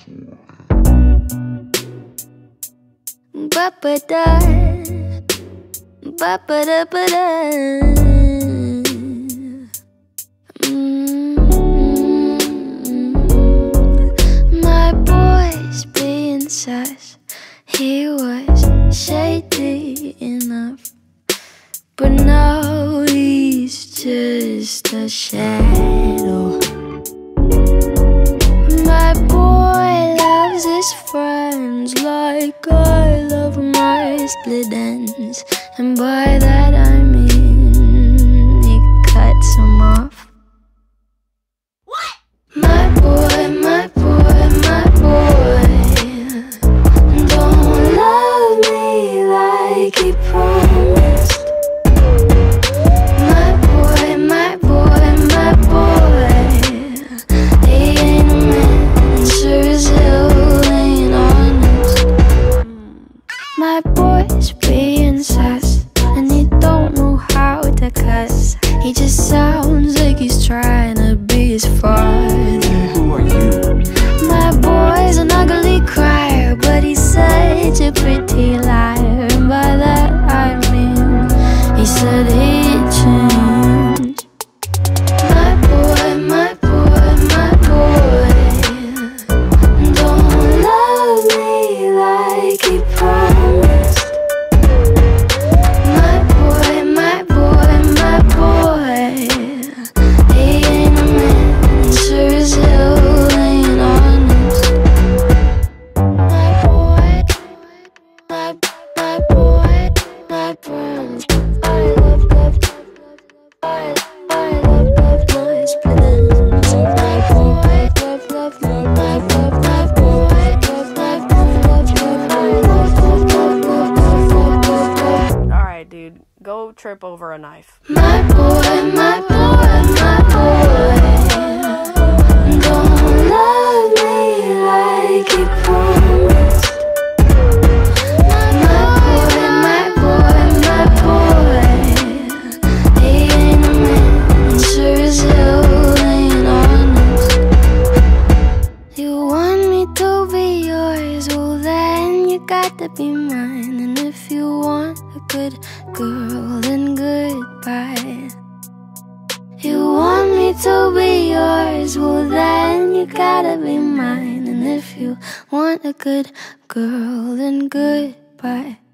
Ba-ba-da, ba-ba-da-ba-da. My boy's being sus. He was shady enough, but now he's just a shadow. My boy loves his friends like I love my split ends, and by that I mean he cuts them off. What? My boy, my boy, my boy don't love me like he promised. My boy, my boy, my boy, he ain't a man, sure as hell ain't honest. My boy's being sus, and he don't know how to cuss. He just sounds like he's trying to be his father. Who are you? My boy's an ugly crier, but he's such a pretty liar, and by that I mean he said he'd change. My boy, my boy, my boy don't love me like he promised. My boy, my boy, my boy, he ain't a man, sure as hell ain't honest. My boy, my boy, my boy, I love my split ends. My boy, love, my boy, Alright, dude, go trip over a knife. my boy, my boy, my boy don't love me like he promised. My boy, my boy, he ain't a man, sure as hell ain't honest. You want me to be yours, well then you got to be mine. And if you want a good girl, then goodbye. You want me to be yours, well then you gotta be mine. And if you want a good girl, then goodbye.